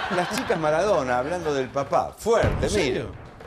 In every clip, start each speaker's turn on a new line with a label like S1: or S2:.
S1: Las chicas Maradona hablando del papá. Fuerte, mire.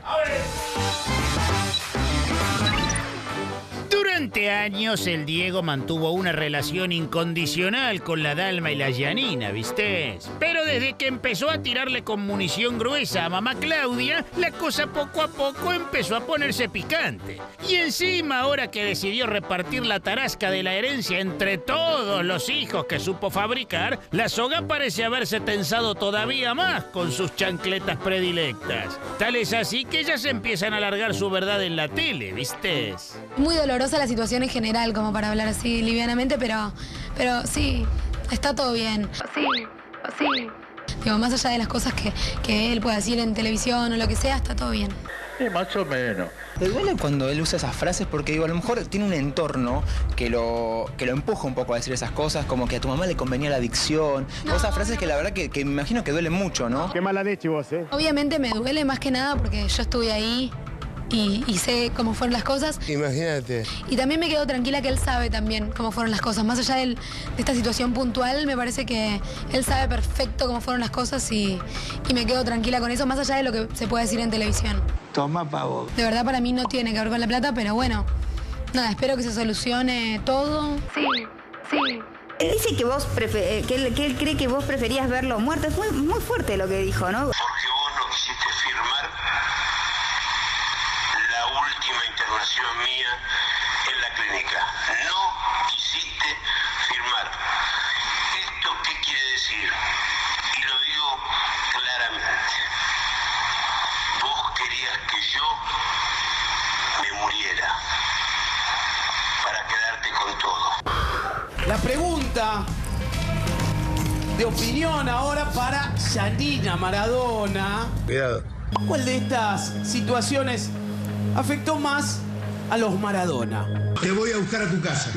S2: Durante años el Diego mantuvo una relación incondicional con la Dalma y la Giannina, ¿viste? Pero desde que empezó a tirarle con munición gruesa a mamá Claudia, la cosa poco a poco empezó a ponerse picante. Y encima, ahora que decidió repartir la tarasca de la herencia entre todos los hijos que supo fabricar, la soga parece haberse tensado todavía más con sus chancletas predilectas. Tal es así que ya se empiezan a alargar su verdad en la tele, ¿viste?
S3: Muy dolorosa la situación en general, como para hablar así livianamente, pero sí, está todo bien. Sí. Digo, más allá de las cosas que él pueda decir en televisión o lo que sea, está todo bien.
S4: Más o menos.
S5: ¿Te duele cuando él usa esas frases? Porque digo, a lo mejor tiene un entorno que lo empuja un poco a decir esas cosas, como que a tu mamá le convenía la adicción, o esas frases que la verdad que me imagino que duelen mucho, ¿no?
S4: Qué mala leche vos, ¿eh?
S3: Obviamente me duele más que nada porque yo estuve ahí y sé cómo fueron las cosas.
S6: Imagínate.
S3: Y también me quedo tranquila que él sabe también cómo fueron las cosas. Más allá de esta situación puntual, me parece que él sabe perfecto cómo fueron las cosas y me quedo tranquila con eso, más allá de lo que se puede decir en televisión.
S6: Toma, pavo.
S3: De verdad, para mí no tiene que ver con la plata, pero bueno, nada, espero que se solucione todo. Sí.
S7: Él dice que vos que él cree que vos preferías verlo muerto. Es muy fuerte lo que dijo, ¿no?
S8: Porque vos no quisiste firmar la última internación mía en la clínica. No quisiste firmar. ¿Esto qué quiere decir? Y lo digo claramente. Vos querías que yo me muriera para quedarte con todo.
S9: La pregunta de opinión ahora para Giannina Maradona.
S6: Cuidado.
S9: ¿Cuál de estas situaciones afectó más a los Maradona?
S10: Te voy a buscar a tu casa.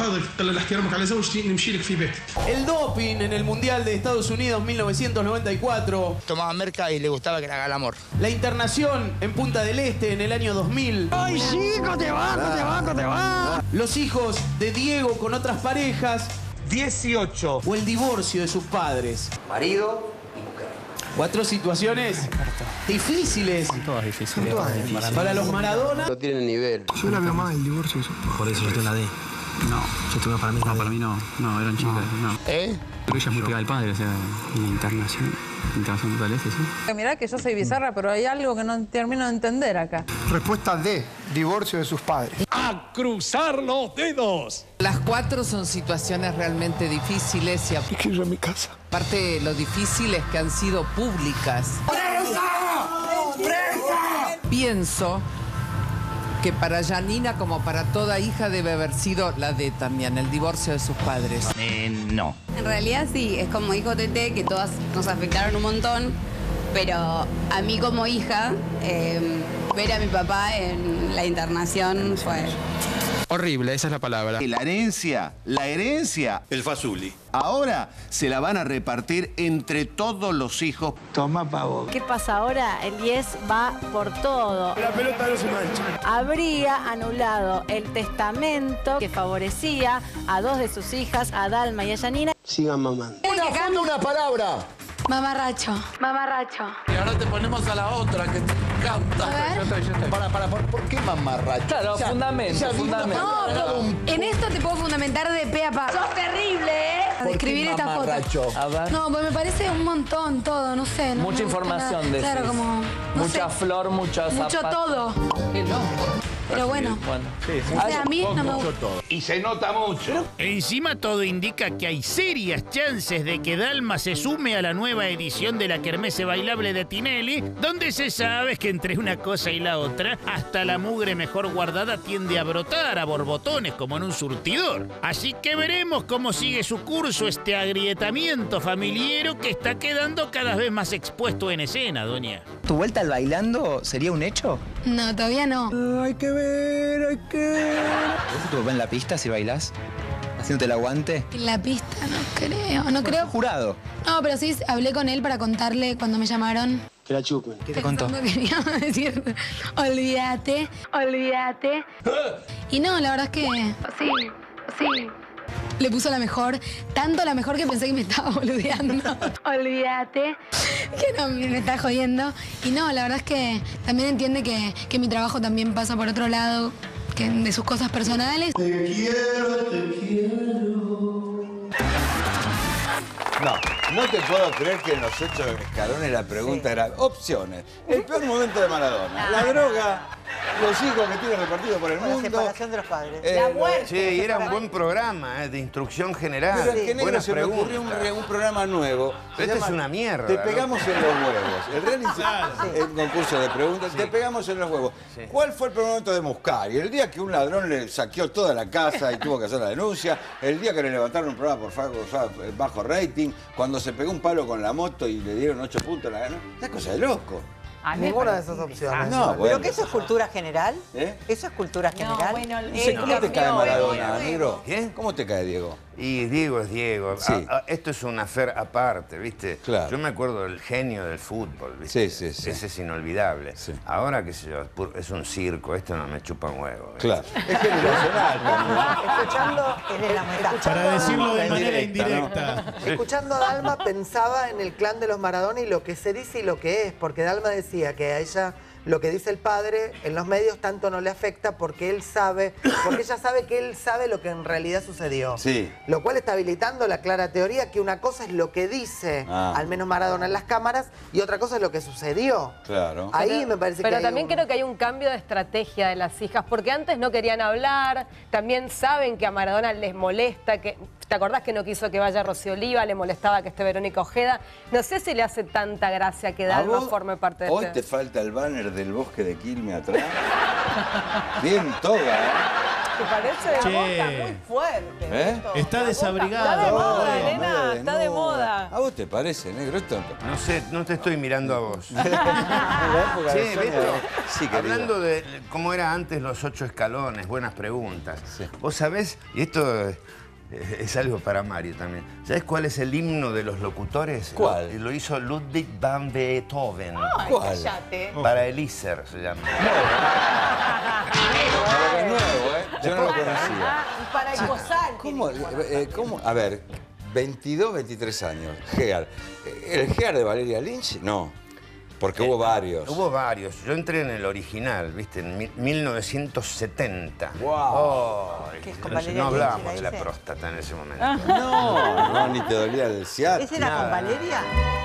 S9: El doping en el Mundial de Estados Unidos 1994.
S5: Tomaba merca y le gustaba que le haga el amor.
S9: La internación en Punta del Este en el año 2000.
S5: ¡Ay, chico, te va!
S9: Los hijos de Diego con otras parejas.
S1: 18.
S9: O el divorcio de sus padres.
S5: Marido y mujer.
S9: 4 situaciones difíciles.
S5: Todas difíciles.
S9: Para los Maradona.
S8: No tiene nivel.
S10: Yo la veo más el divorcio.
S5: Por eso yo te la di.
S11: No,
S5: Yo tuve para mí.
S11: no, para mí no. No, eran chicas, no.
S5: ¿Eh?
S11: Pero ella es muy pegada al padre, o sea, en internación total este, sí.
S12: Mirá que yo soy bizarra, pero hay algo que no termino de entender acá.
S10: Respuesta D. Divorcio de sus padres.
S4: ¡A cruzar los dedos!
S12: Las 4 son situaciones realmente difíciles y
S10: Es que yo en mi casa.
S12: aparte lo difícil es que han sido públicas. Pienso que para Giannina, como para toda hija, debe haber sido la D también, el divorcio de sus padres.
S2: No.
S7: En realidad sí, es como dijo Tete, que todas nos afectaron un montón, pero a mí como hija, ver a mi papá en la internación fue...
S5: Horrible, esa es la palabra.
S1: La herencia,
S4: El Fazuli.
S1: ahora se la van a repartir entre todos los hijos.
S6: Toma, pavo.
S13: ¿Qué pasa ahora? El 10 va por todo.
S10: La pelota no se mancha.
S13: Habría anulado el testamento que favorecía a 2 de sus hijas, a Dalma y a Giannina.
S6: Sigan mamando.
S10: Una palabra.
S3: Mamarracho.
S4: Y ahora te ponemos a la otra que te encanta.
S3: A ver.
S10: ¿Por qué mamarracho?
S12: Claro, fundamento.
S3: No, en esto te puedo fundamentar de pe a pa. ¡Sos terrible, A describir esta foto.
S12: A ver.
S3: No, pues me parece un montón todo, no sé.
S12: Mucha información de eso.
S3: Claro, como... no sé.
S12: flor, mucha
S3: Mucho todo.
S12: Qué loco.
S3: Pero bueno. O sea, a mí no me gusta.
S4: Y se nota mucho.
S2: Encima todo indica que hay serias chances de que Dalma se sume a la nueva edición de la Kermesse Bailable de Tinelli, donde se sabe que entre una cosa y la otra, hasta la mugre mejor guardada tiende a brotar a borbotones como en un surtidor. Así que veremos cómo sigue su curso este agrietamiento familiero que está quedando cada vez más expuesto en escena, doña.
S5: ¿Tu vuelta al bailando sería un hecho?
S3: No, todavía no.
S10: Hay que ver.
S5: ¿Ves a tu papá en la pista si bailás? ¿Haciéndote el aguante?
S3: En la pista no creo.
S5: Jurado.
S3: No, pero sí hablé con él para contarle cuando me llamaron.
S6: Que la chupen.
S5: ¿Qué te contó?
S3: Pensando que me iba a decir, olvídate. Y no, la verdad es que... Sí. le puso la mejor, tanto la mejor que pensé que me estaba boludeando. Olvídate. Que no, me está jodiendo. Y no, la verdad es que también entiende que mi trabajo también pasa por otro lado, que de sus cosas personales.
S10: Te quiero.
S14: No te puedo creer que en los hechos de Escalone la pregunta era opciones. El peor momento de Maradona, la droga, los hijos que tiene repartidos por el mundo.
S15: La separación de los padres.
S16: La muerte.
S17: Sí, y era un buen programa de instrucción general.
S14: Pero es que negro
S17: Buenas
S14: se me
S17: preguntas.
S14: ocurrió un programa nuevo.
S17: Pero esto es una mierda.
S14: Te pegamos en los huevos. El reality, el concurso de preguntas, te pegamos en los huevos.
S17: Sí.
S14: ¿Cuál fue el peor momento de Muscari? El día que un ladrón le saqueó toda la casa y tuvo que hacer la denuncia. El día que le levantaron un programa por bajo rating. Cuando se pegó un palo con la moto y le dieron 8 puntos, la ganó. Una cosa de loco.
S15: Ninguna de esas opciones.
S14: No,
S15: ¿Pero
S14: bueno.
S15: que eso es cultura general?
S14: ¿Eh?
S15: ¿Eso es cultura general?
S7: bueno,
S14: No sé, ¿cómo te cae Maradona, negro?
S17: ¿Qué?
S14: ¿Cómo te cae Diego?
S17: Y Diego es Diego.
S14: Sí.
S17: Esto es una affair aparte, ¿viste?
S14: Claro.
S17: Yo me acuerdo del genio del fútbol, ¿viste?
S14: Sí.
S17: Ese es inolvidable.
S14: Sí.
S17: Ahora, qué sé yo, es un circo, esto no me chupa un huevo. ¿viste?
S14: Claro. Es generacional también.
S15: Escuchando en la metáfora.
S9: Para decirlo de manera
S14: Indirecta,
S9: indirecta.
S15: Escuchando a Dalma pensaba en el clan de los Maradona y lo que se dice y lo que es, porque Dalma decía que a ella lo que dice el padre en los medios tanto no le afecta porque ella sabe que él sabe lo que en realidad sucedió.
S14: Sí.
S15: Lo cual está habilitando la clara teoría que una cosa es lo que dice, al menos Maradona en las cámaras, y otra cosa es lo que sucedió.
S14: Claro.
S15: Ahí me parece que
S13: Pero
S15: hay
S13: también
S15: un...
S13: creo que hay un cambio de estrategia de las hijas, porque antes no querían hablar, también saben que a Maradona les molesta, que ¿te acordás que no quiso que vaya Rocío Oliva? Le molestaba que esté Verónica Ojeda. No sé si le hace tanta gracia que Dalma forme parte de
S14: Hoy te falta el banner del bosque de Quilmes atrás. Bien toda, ¿eh?
S13: ¿Te parece?
S9: Che.
S13: La boca muy fuerte.
S14: ¿Eh?
S13: esto.
S9: Está
S13: La
S9: desabrigado.
S13: boca. Está de moda,
S14: Media
S13: nena, está de moda.
S14: ¿A vos te parece, negro? Esto...
S17: No sé, no te estoy mirando a vos.
S14: La época de
S17: Sí,
S14: Sonia.
S17: Beto,
S14: Sí, querido.
S17: hablando de cómo era antes los 8 escalones, buenas preguntas.
S14: Sí.
S17: Vos sabés, y esto es algo para Mario también, ¿sabés cuál es el himno de los locutores?
S14: ¿Cuál?
S17: Lo hizo Ludwig van Beethoven.
S14: ¿Cuál?
S13: Cállate.
S17: Para Elíser se llama.
S14: Es nuevo, ¿eh? Yo no lo conocía.
S13: Para el Cosal.
S14: ¿Cómo? A ver, 22, 23 años. Gear. ¿El Gear de Valeria Lynch? No. Porque hubo varios.
S17: Hubo varios. Yo entré en el original, ¿viste? En 1970.
S14: ¡Wow!
S15: ¿Qué es con Valeria
S17: No
S15: Lynch,
S17: hablábamos
S15: la
S17: de la
S15: hice?
S17: próstata en ese momento.
S14: No, ni te dolía el ciático.
S15: ¿Ese era con Valeria?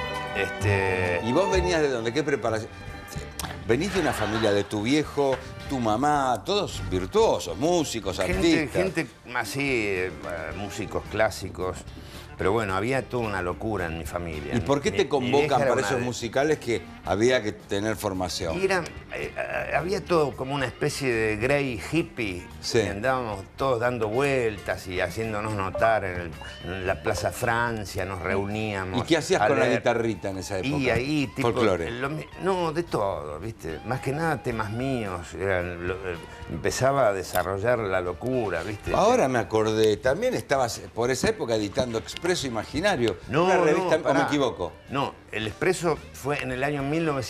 S14: ¿Y vos venías de dónde? ¿Qué preparación? Venís de una familia de tu viejo, tu mamá, todos virtuosos, músicos, artistas.
S17: Gente así, músicos clásicos. Pero bueno, había toda una locura en mi familia.
S14: ¿Y por qué te
S17: Mi
S14: convocan
S17: vieja era
S14: para
S17: una
S14: esos
S17: de-
S14: musicales que había que tener formación?
S17: Y había todo como una especie de grey hippie.
S14: Sí.
S17: Y andábamos todos dando vueltas y haciéndonos notar en la Plaza Francia, nos reuníamos.
S14: ¿Y qué hacías
S17: a
S14: con la
S17: leer.
S14: guitarrita en esa época?
S17: Y ahí, tipo,
S14: Folclore.
S17: no, de todo, ¿viste? Más que nada temas míos. Empezaba a desarrollar la locura, ¿viste?
S14: Ahora me acordé, también estabas por esa época editando Expreso Imaginario,
S17: No,
S14: una revista,
S17: no,
S14: ¿o me
S17: pará.
S14: equivoco?
S17: No, el Expreso fue en el año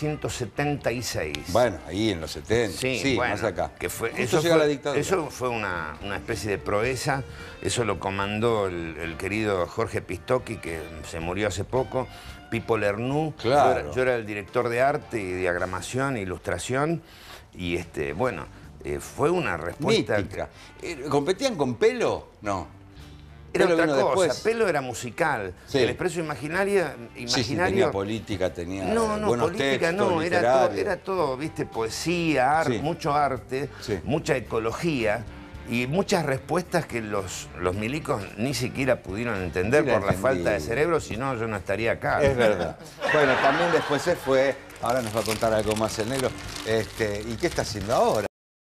S17: 1976.
S14: Bueno, ahí en los 70, sí,
S17: bueno,
S14: más acá.
S17: Que fue,
S14: Justo llega la dictadura.
S17: eso fue una especie de proeza, eso lo comandó el querido Jorge Pistocchi, que se murió hace poco, Pipo Lernoux.
S14: Claro.
S17: Yo era el director de arte y diagramación e ilustración, y bueno, fue una respuesta...
S14: Mítica. ¿Competían con Pelo? No.
S17: Era
S14: Pelo
S17: otra
S14: vino
S17: cosa,
S14: después.
S17: Pelo era musical.
S14: Sí.
S17: El Expreso Imaginario...
S14: Sí, tenía política, tenía
S17: No,
S14: buenos
S17: política
S14: textos,
S17: no,
S14: literarios.
S17: era todo, viste, poesía,
S14: Sí.
S17: mucho arte, mucha ecología y muchas respuestas que los milicos ni siquiera pudieron entender
S14: Sí, la
S17: por la
S14: entendí.
S17: falta de cerebro, si no yo no estaría acá.
S14: Es verdad. Bueno, también después se fue, ahora nos va a contar algo más el negro. ¿Y qué está haciendo ahora?